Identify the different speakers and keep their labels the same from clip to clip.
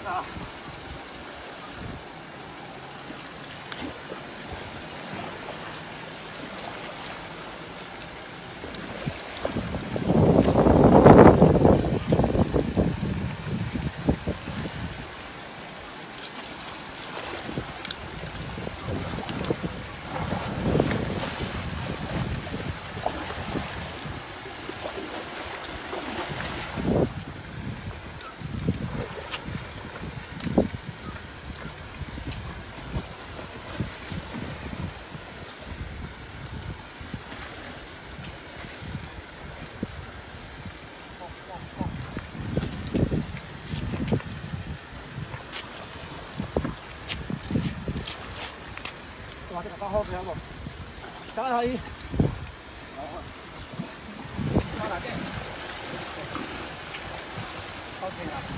Speaker 1: 啊！哇，这个放好不要不？加上一，放哪边？好听啊！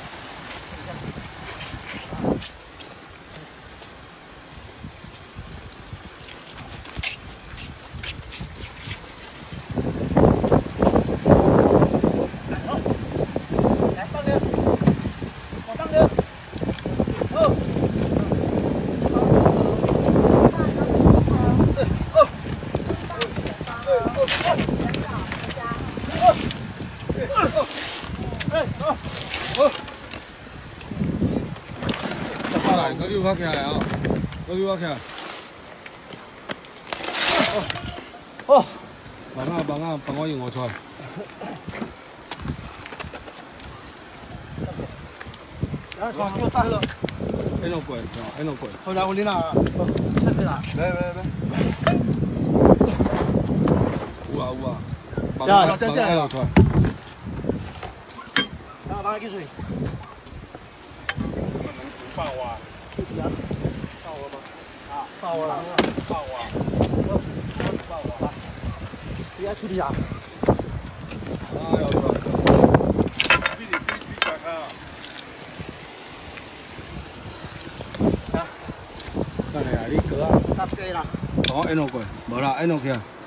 Speaker 1: 来放这，我放这，哦。
Speaker 2: 搁溜跑起来啊！搁溜跑起来。
Speaker 1: 哦，
Speaker 2: 帮我用我出来。
Speaker 1: 来，双给我打了。
Speaker 2: 那种贵，那种贵。
Speaker 1: 好家伙，你那，这是啥？来。
Speaker 2: 有啊。帮
Speaker 1: 我
Speaker 2: 出来。
Speaker 1: 帮我给水。
Speaker 3: 放蛙。
Speaker 1: 放我了，
Speaker 3: 放蛙，
Speaker 1: 直接处理啊！
Speaker 2: 哎呦，
Speaker 3: 必须看看啊！
Speaker 2: 那里啊，你哥啊？
Speaker 1: 那可以了。
Speaker 2: 哦，那种贵，无啦，那种去。